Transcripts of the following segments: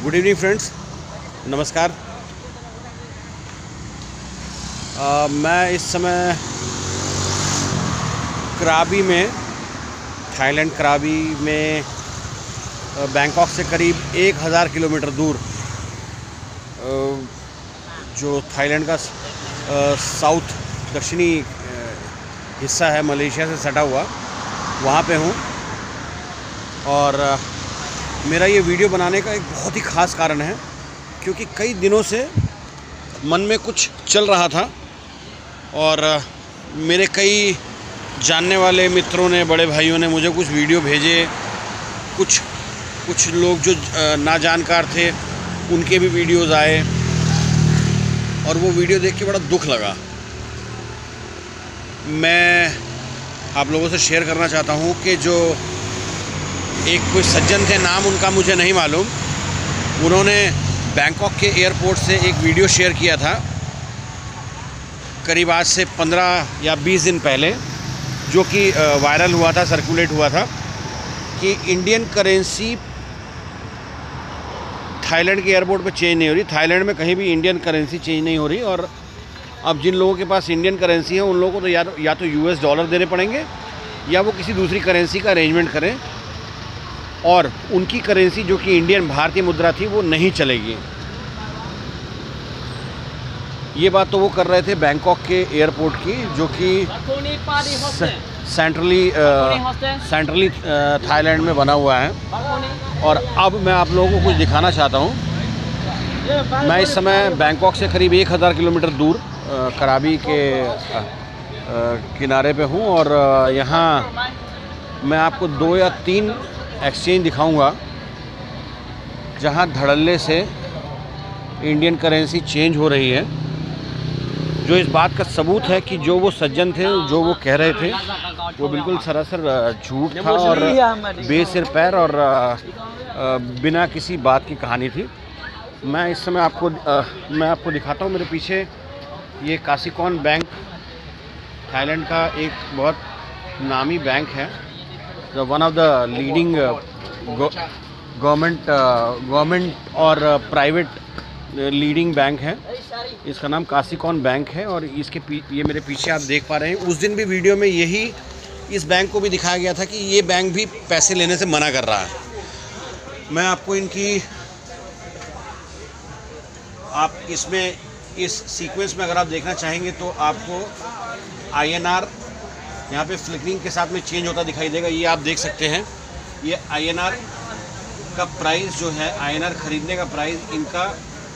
Good evening friends, नमस्कार। मैं इस समय कराबी में, थाईलैंड कराबी में, बैंकॉक से करीब 1000 किलोमीटर दूर जो थाईलैंड का साउथ दक्षिणी हिस्सा है, मलेशिया से सटा हुआ, वहाँ पे हूँ। और मेरा ये वीडियो बनाने का एक बहुत ही ख़ास कारण है, क्योंकि कई दिनों से मन में कुछ चल रहा था और मेरे कई जानने वाले मित्रों ने, बड़े भाइयों ने मुझे कुछ वीडियो भेजे। कुछ लोग जो नाजानकार थे उनके भी वीडियोस आए और वो वीडियो देख के बड़ा दुख लगा। मैं आप लोगों से शेयर करना चाहता हूँ कि जो एक कोई सज्जन थे, नाम उनका मुझे नहीं मालूम, उन्होंने बैंकॉक के एयरपोर्ट से एक वीडियो शेयर किया था करीब आज से 15 या 20 दिन पहले, जो कि वायरल हुआ था, सर्कुलेट हुआ था कि इंडियन करेंसी थाईलैंड के एयरपोर्ट पे चेंज नहीं हो रही। थाईलैंड में कहीं भी इंडियन करेंसी चेंज नहीं हो रही और अब जिन लोगों के पास इंडियन करेंसी है उन लोगों को तो या तो US डॉलर देने पड़ेंगे या वो किसी दूसरी करेंसी का अरेंजमेंट करें, और उनकी करेंसी जो कि इंडियन भारतीय मुद्रा थी वो नहीं चलेगी। ये बात तो वो कर रहे थे बैंकॉक के एयरपोर्ट की, जो कि सेंट्रली थाईलैंड में बना हुआ है। और अब मैं आप लोगों को कुछ दिखाना चाहता हूँ। मैं इस समय बैंकॉक से करीब 1000 किलोमीटर दूर कराबी के किनारे पे हूँ और यहाँ मैं आपको 2 या 3 एक्सचेंज दिखाऊंगा जहाँ धड़ल्ले से इंडियन करेंसी चेंज हो रही है, जो इस बात का सबूत है कि जो वो सज्जन थे, जो वो कह रहे थे, वो बिल्कुल सरासर झूठ था और बेसिर पैर और बिना किसी बात की कहानी थी। मैं इस समय आपको दिखाता हूँ। मेरे पीछे ये कासीकॉन बैंक, थाईलैंड का एक बहुत नामी बैंक है, one of the leading government और प्राइवेट लीडिंग बैंक है। इसका नाम कासीकॉन बैंक है और ये मेरे पीछे आप देख पा रहे हैं। उस दिन भी वीडियो में यही इस बैंक को भी दिखाया गया था कि ये बैंक भी पैसे लेने से मना कर रहा है। मैं आपको आप इसमें इस सीक्वेंस में अगर आप देखना चाहेंगे तो आपको INR यहाँ पे फ्लिकरिंग के साथ में चेंज होता दिखाई देगा। ये आप देख सकते हैं। ये INR का प्राइस जो है, INR खरीदने का प्राइस इनका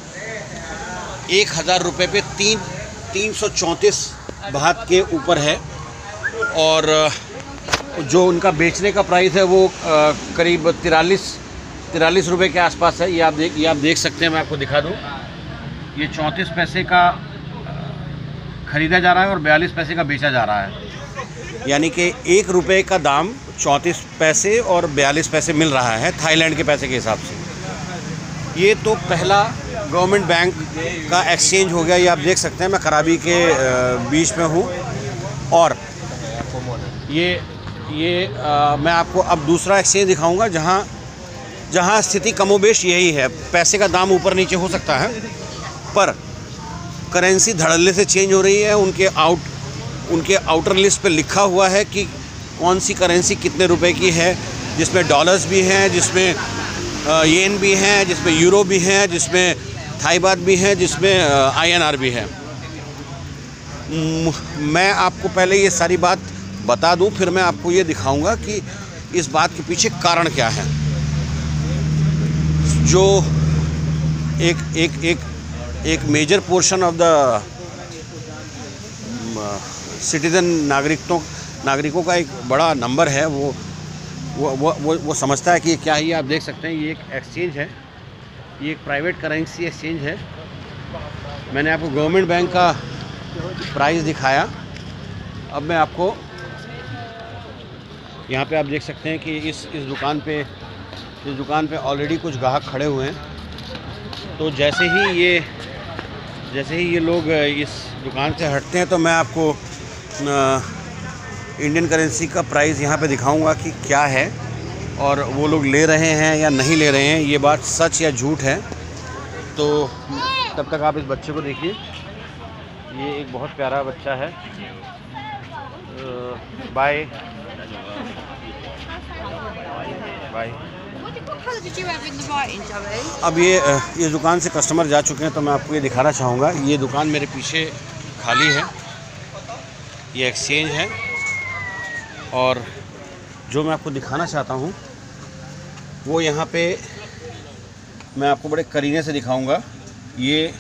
1000 रुपये पे 334 बात के ऊपर है और जो उनका बेचने का प्राइस है वो करीब 43 रुपये के आसपास है। ये आप देख सकते हैं। मैं आपको दिखा दूँ, ये 34 पैसे का ख़रीदा जा रहा है और 42 पैसे का बेचा जा रहा है, यानी कि 1 रुपये का दाम 34 पैसे और 42 पैसे मिल रहा है थाईलैंड के पैसे के हिसाब से। ये तो पहला गवर्नमेंट बैंक का एक्सचेंज हो गया। ये आप देख सकते हैं। मैं कराबी के बीच में हूँ और मैं आपको अब दूसरा एक्सचेंज दिखाऊंगा जहाँ स्थिति कमोबेश यही है। पैसे का दाम ऊपर नीचे हो सकता है पर करेंसी धड़ल्ले से चेंज हो रही है। उनके आउटर लिस्ट पे लिखा हुआ है कि कौन सी करेंसी कितने रुपए की है, जिसमें डॉलर्स भी हैं, जिसमें येन भी हैं, जिसमें यूरो भी हैं, जिसमें थाई बात भी है, जिसमें INR भी है। मैं आपको पहले ये सारी बात बता दूं, फिर मैं आपको ये दिखाऊंगा कि इस बात के पीछे कारण क्या है। जो एक major portion of the citizen नागरिकों का एक बड़ा नंबर है, वो समझता है कि क्या है। ये आप देख सकते हैं, ये एक एक्सचेंज है, ये एक प्राइवेट करेंसी एक्सचेंज है। मैंने आपको गवर्नमेंट बैंक का प्राइस दिखाया। अब मैं आपको यहाँ पे आप देख सकते हैं कि इस दुकान पे ऑलरेडी कुछ ग्राहक खड़े हुए हैं। तो जैसे ही ये लोग इस दुकान से हटते हैं तो मैं आपको इंडियन करेंसी का प्राइस यहाँ पे दिखाऊंगा कि क्या है। और वो लोग ले रहे हैं या नहीं ले रहे हैं, ये बात सच या झूठ है। तो तब तक आप इस बच्चे को देखिए, ये एक बहुत प्यारा बच्चा है। Bye bye. अब ये दुकान से कस्टमर जा चुके हैं, तो मैं आपको ये दिखाना चाहूँगा। ये दुकान मेरे पीछे खाली है, ये एक्सचेंज है। और जो मैं आपको दिखाना चाहता हूँ वो यहाँ पे मैं आपको बड़े करीने से दिखाऊंगा। ये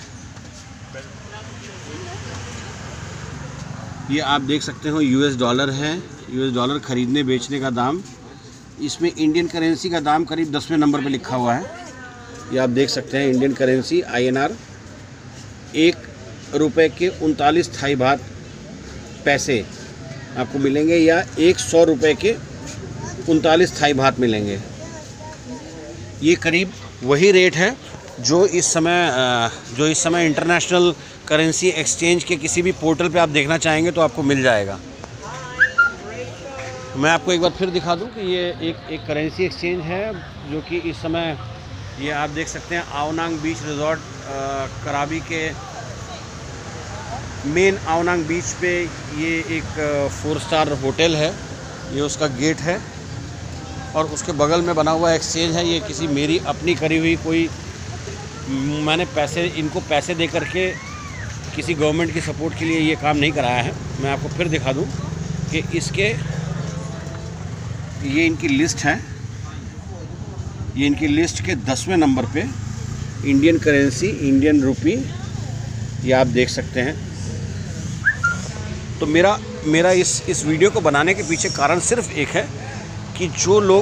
आप देख सकते हो यूएस डॉलर है। यूएस डॉलर ख़रीदने बेचने का दाम, इसमें इंडियन करेंसी का दाम करीब 10वें नंबर पे लिखा हुआ है। ये आप देख सकते हैं, इंडियन करेंसी INR 1 रुपये के 39 थाई बात पैसे आपको मिलेंगे, या 100 रुपये के 39 थाई बात मिलेंगे। ये करीब वही रेट है जो इस समय इंटरनेशनल करेंसी एक्सचेंज के किसी भी पोर्टल पे आप देखना चाहेंगे तो आपको मिल जाएगा। मैं आपको एक बार फिर दिखा दूं कि ये एक करेंसी एक्सचेंज है जो कि इस समय, ये आप देख सकते हैं, आवनांग बीच रिजॉर्ट कराबी के मेन आवनांग बीच पे ये एक 4 स्टार होटल है। ये उसका गेट है और उसके बगल में बना हुआ एक्सचेंज है। ये किसी मेरी अपनी करी हुई कोई, मैंने इनको पैसे दे करके किसी गवर्नमेंट की सपोर्ट के लिए ये काम नहीं कराया है। मैं आपको फिर दिखा दूं कि ये इनकी लिस्ट है। ये इनकी लिस्ट के 10वें नंबर पे इंडियन करेंसी, इंडियन रुपी, ये आप देख सकते हैं। तो मेरा इस वीडियो को बनाने के पीछे कारण सिर्फ एक है कि जो लोग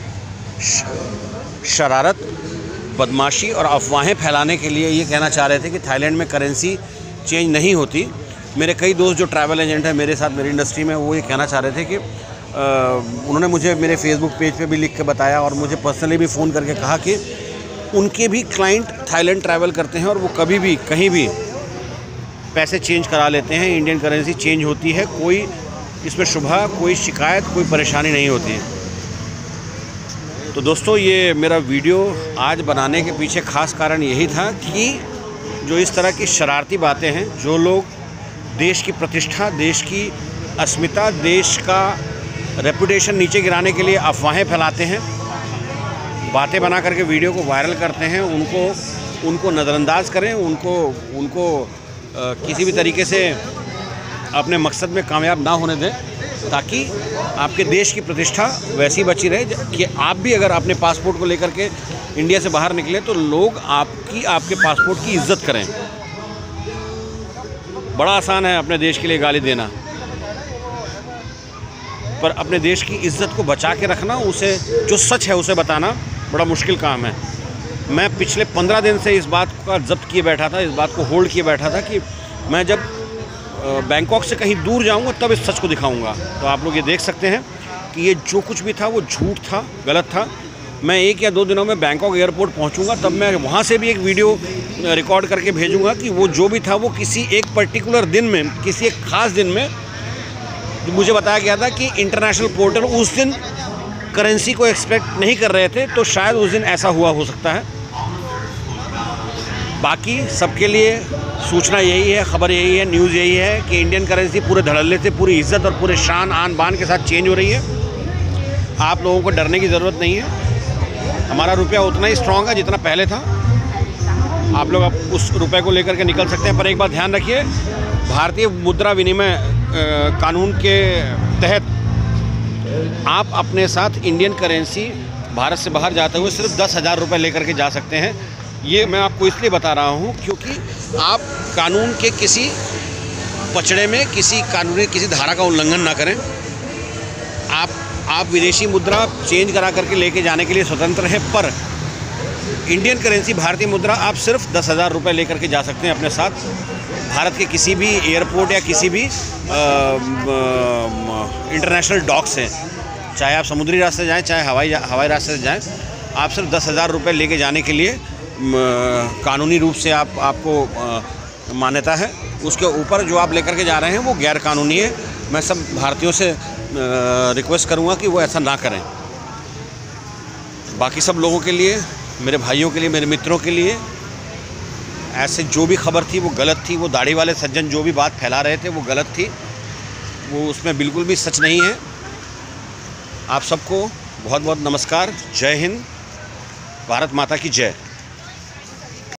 शरारत, बदमाशी और अफवाहें फैलाने के लिए ये कहना चाह रहे थे कि थाईलैंड में करेंसी चेंज नहीं होती। मेरे कई दोस्त जो ट्रैवल एजेंट हैं मेरे साथ, मेरी इंडस्ट्री में, वो ये कहना चाह रहे थे कि उन्होंने मुझे मेरे फेसबुक पेज पे भी लिख के बताया और मुझे पर्सनली भी फ़ोन करके कहा कि उनके भी क्लाइंट थाईलैंड ट्रैवल करते हैं और वो कभी भी कहीं भी पैसे चेंज करा लेते हैं, इंडियन करेंसी चेंज होती है, कोई इसमें शुबह, कोई शिकायत, कोई परेशानी नहीं होती है। तो दोस्तों, ये मेरा वीडियो आज बनाने के पीछे ख़ास कारण यही था कि जो इस तरह की शरारती बातें हैं, जो लोग देश की प्रतिष्ठा, देश की अस्मिता, देश का रेपुटेशन नीचे गिराने के लिए अफवाहें फैलाते हैं, बातें बना करके वीडियो को वायरल करते हैं, उनको नज़रअंदाज करें, उनको किसी भी तरीके से अपने मकसद में कामयाब ना होने दें, ताकि आपके देश की प्रतिष्ठा वैसी बची रहे कि आप भी अगर अपने पासपोर्ट को लेकर के इंडिया से बाहर निकले तो लोग आपके पासपोर्ट की इज़्ज़त करें। बड़ा आसान है अपने देश के लिए गाली देना, पर अपने देश की इज़्ज़त को बचा के रखना, उसे जो सच है उसे बताना बड़ा मुश्किल काम है। मैं पिछले 15 दिन से इस बात का जब्त किए बैठा था, इस बात को होल्ड किए बैठा था कि मैं जब बैंकॉक से कहीं दूर जाऊंगा तब इस सच को दिखाऊंगा। तो आप लोग ये देख सकते हैं कि ये जो कुछ भी था वो झूठ था, गलत था। मैं 1 या 2 दिनों में बैंकॉक एयरपोर्ट पहुंचूंगा, तब मैं वहां से भी एक वीडियो रिकॉर्ड करके भेजूंगा कि वो जो भी था वो किसी एक पर्टिकुलर दिन में, किसी एक ख़ास दिन में, जो मुझे बताया गया था कि इंटरनेशनल पोर्टल उस दिन करेंसी को एक्सपेक्ट नहीं कर रहे थे, तो शायद उस दिन ऐसा हुआ हो सकता है। बाकी सबके लिए सूचना यही है, खबर यही है, न्यूज़ यही है कि इंडियन करेंसी पूरे धड़ल्ले से, पूरी इज़्ज़त और पूरे शान आन बान के साथ चेंज हो रही है। आप लोगों को डरने की ज़रूरत नहीं है। हमारा रुपया उतना ही स्ट्रॉन्ग है जितना पहले था। आप लोग अब उस रुपये को लेकर के निकल सकते हैं, पर एक बात ध्यान रखिए, भारतीय मुद्रा विनिमय कानून के तहत आप अपने साथ इंडियन करेंसी भारत से बाहर जाते हुए सिर्फ 10,000 रुपये लेकर के जा सकते हैं। ये मैं आपको इसलिए बता रहा हूँ क्योंकि आप कानून के किसी पचड़े में, किसी धारा का उल्लंघन ना करें। आप विदेशी मुद्रा चेंज करा करके लेके जाने के लिए स्वतंत्र हैं, पर इंडियन करेंसी, भारतीय मुद्रा, आप सिर्फ 10,000 रुपये लेकर के जा सकते हैं अपने साथ भारत के किसी भी एयरपोर्ट या किसी भी इंटरनेशनल डॉक से। चाहे आप समुद्री रास्ते जाएं, चाहे हवाई रास्ते से जाएं, आप सिर्फ 10,000 रुपये लेके जाने के लिए कानूनी रूप से आपको मान्यता है। उसके ऊपर जो आप लेकर के जा रहे हैं वो गैर कानूनी है। मैं सब भारतीयों से रिक्वेस्ट करूंगा कि वो ऐसा ना करें। बाकी सब लोगों के लिए, मेरे भाइयों के लिए, मेरे मित्रों के लिए, ऐसे जो भी खबर थी वो गलत थी। वो दाढ़ी वाले सज्जन जो भी बात फैला रहे थे वो गलत थी, वो उसमें बिल्कुल भी सच नहीं है। आप सबको बहुत बहुत नमस्कार। जय हिंद, भारत माता की जय।